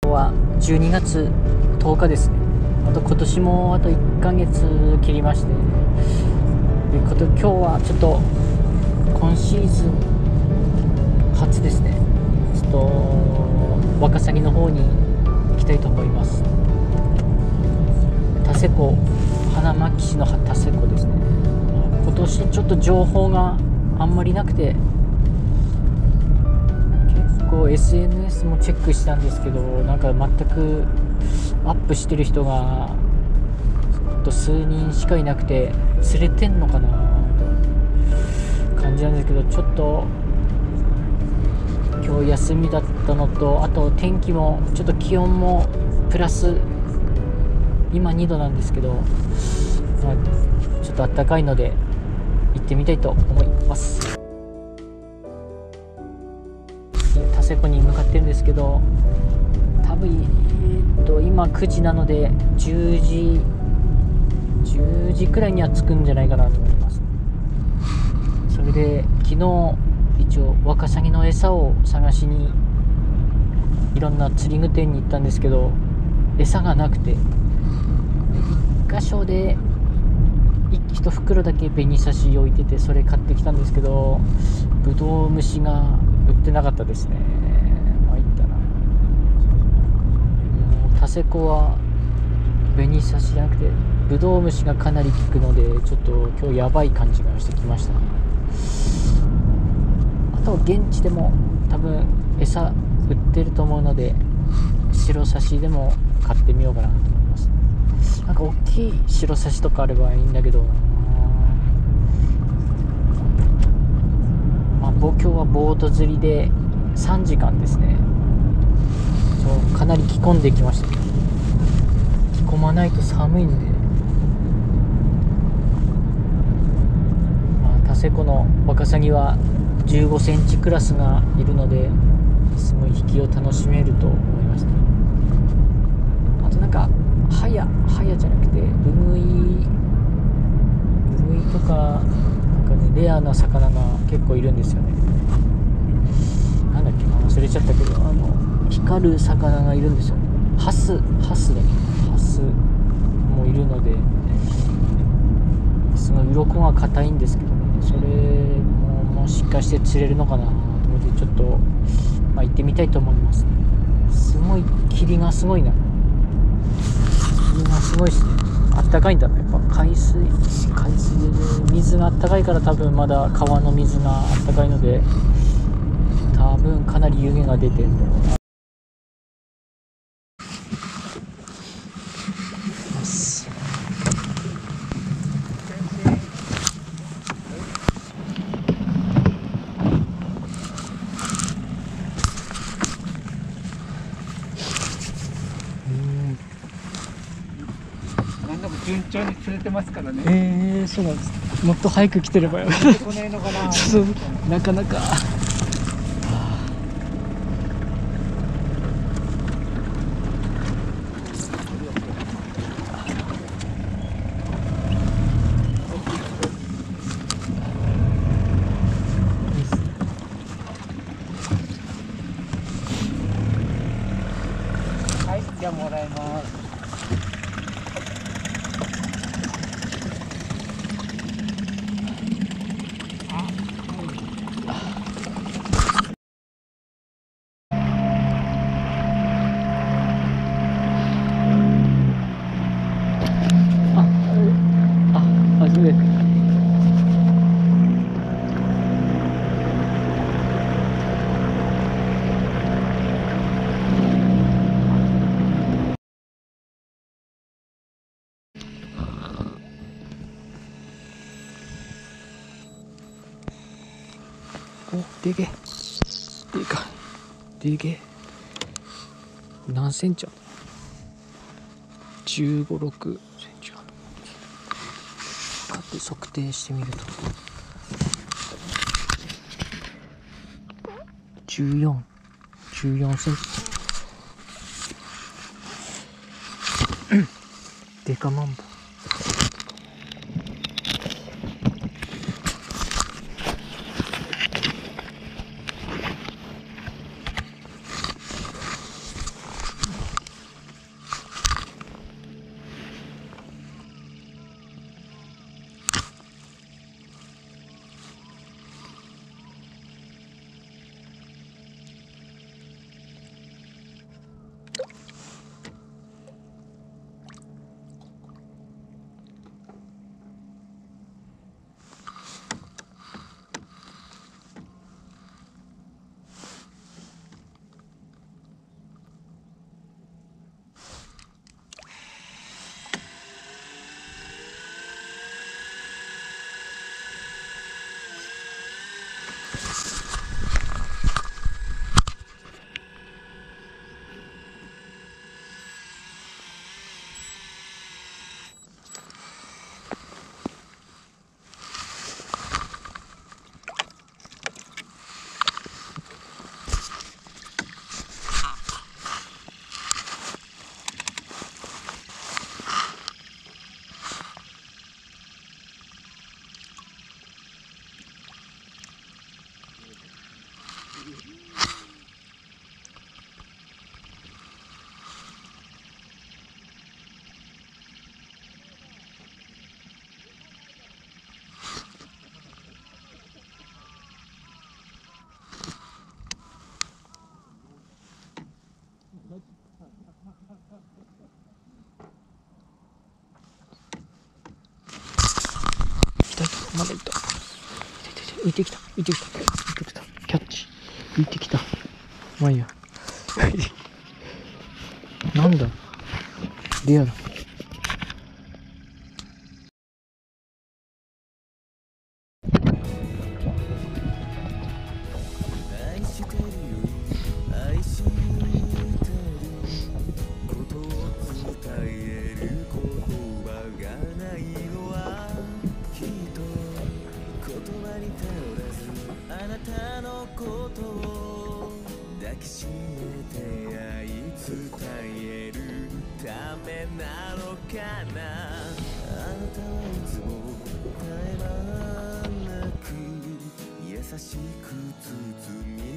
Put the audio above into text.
日は12月10日ですね。あと今年もあと1ヶ月切りまして、今日はちょっと今シーズン初ですね。ちょっとワカサギの方に行きたいと思います。田瀬湖、花巻市の田瀬湖ですね。今年ちょっと情報があんまりなくて、結構 SNS もチェックしたんですけど、なんか全くアップしてる人が数人しかいなくて、釣れてんのかなと感じなんですけど、ちょっと今日休みだったのと、あと天気もちょっと気温もプラス今2度なんですけど、ちょっと暖かいので行ってみたいと思います。田瀬湖に向かってるんですけど、多分、今9時なので10時くらいには着くんじゃないかなと思います。それで昨日一応ワカサギの餌を探しにいろんな釣り具店に行ったんですけど、餌がなくて、1箇所で1袋だけ紅刺し置いてて、それ買ってきたんですけど、ブドウ虫が売ってなかったですね。参ったな。田瀬湖は紅刺しじゃなくてブドウ虫がかなり効くので、ちょっと今日やばい感じがしてきました。あと現地でも多分餌売ってると思うので、白刺しでも買ってみようかなと思います。なんか大きい白刺しとかあればいいんだけどな。今日はボート釣りで3時間ですね。かなり着込んできました。着込まないと寒いんで、田瀬湖のワカサギは15センチクラスがいるので、すごい引きを楽しめると思いました。あとなんかハヤじゃなくてウグイとか、なんかね、レアな魚が結構いるんですよね。なんだっけな、忘れちゃったけど、光る魚がいるんですよね。ハスもいるので、すごい鱗が硬いんですけどね、それもしかして釣れるのかなと思って、ちょっと、行ってみたいと思います。すごい霧がすごいな。霧がすごいしね。あったかいんだな、やっぱ海水で、水があったかいから、多分まだ川の水があったかいので、多分かなり湯気が出てるんだろうな。 順調に釣れてますからね。 そうなんです。もっと早く来てればよ。 こないのかな。 なかなか。 はい、じゃあもらいます。 お、でけえ。でかい。でけえ。何センチある？15、6センチある。こうやって測定してみると、14センチ。デカマンボウ。 浮いてきた浮いてきた浮いてきた、キャッチ、浮いてきた。まあいいや。なんだレアだ。 愛してるよ愛してることを伝える言葉がないのはきっと言葉に頼らずあなたのことを抱きしめて愛伝えるためなのかな。あなたはいつも絶え間なく優しく包み